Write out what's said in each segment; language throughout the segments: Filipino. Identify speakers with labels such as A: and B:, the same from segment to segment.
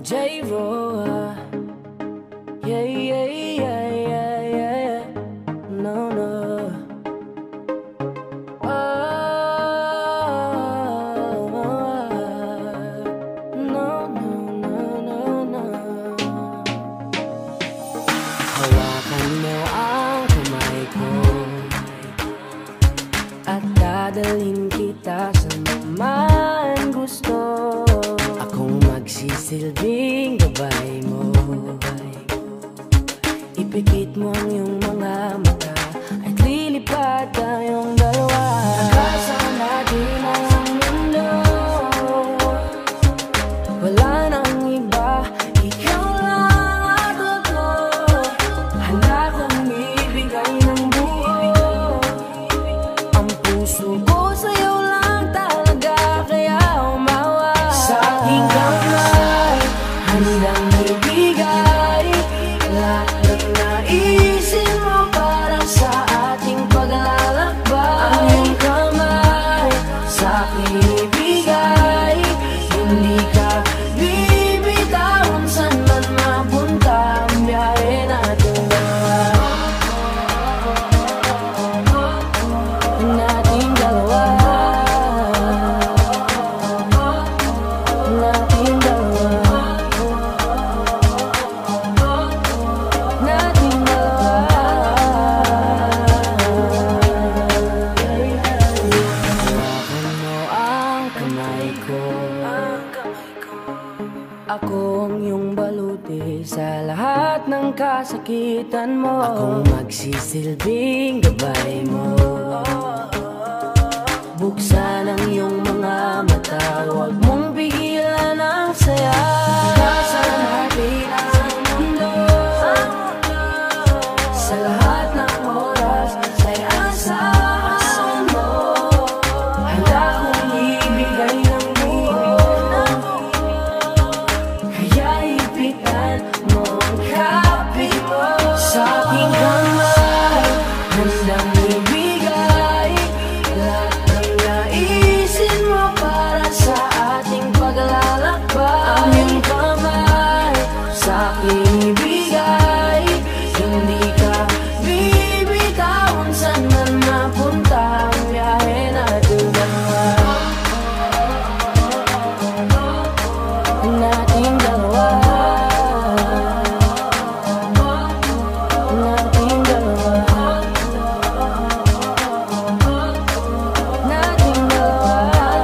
A: J-Ro, yeah, yeah, yeah, yeah, yeah. No, no. Oh, no, no, no, no, no. Hawakan mo ang kamay ko at dadalhin kita sa naman gusto. Akong magsisilbing gabay mo. Ipikit mo ang iyong mga mata at lilipad tayong dalawa. Nagkasama natin ang mundo, wala nang iba, ikaw lang at ako. Handa kong ibigay ng buo ang puso ko sa'yo lang talaga, kaya umawa. Sa aking kamay, handang ibigay lahat ng naisin mo para sa ating paglalakbay. Ang iyong kamay sa aking ibigay, hindi ka bibitawan saan man mapunta ang biyahe natin dalawa. Nating dalawa. Nating dalawa. Nating dalawa. Hawakan mo ang kamay ko, ako ang iyong baluti sa lahat ng kasakitan mo. Akong magsisilbing gabay mo. Buksan ang iyong mga mata, huwag mong pigilan ang saya. Kasama natin ang mundo, sa lahat ng oras ay asahan mo. Handa kong ibigay ng buo, kaya ipitan mo ang kape mo. Sa aking kamay, handang ibigay lahat ng naisin mo para sa ating paglalakbay. Ang iyong kamay sa aking ibigay, hindi ka bibitawan saan man mapunta ang biyahe natin dalawa. Nating dalawa. Nating dalawa. Nating dalawa.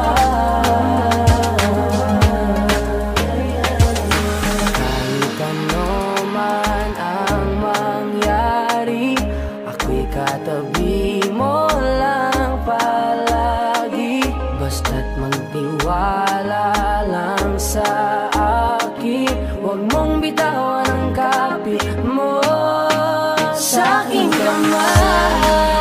A: Kahit ano man ang mangyari, ako'y katabi mo lang palagi. Basta't magtiwala lang sa akin, huwag mong bitawan ang kapit mo. Sa aking kamay,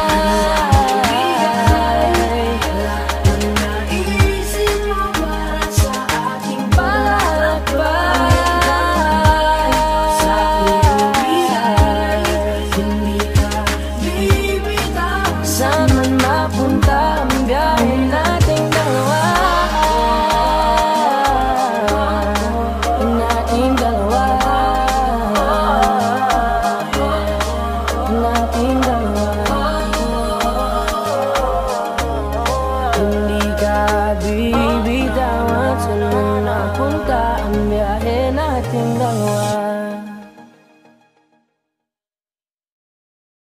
A: lahat ng naisin mo para sa ating paglalakbay. Sa aking bigay, hindi ka bibitawan saan man mapunta ang biyahe nating dalawa. Nating dalawa. Nating dalawa. Hindi ka bibitawan saan man napunta ang biyahe.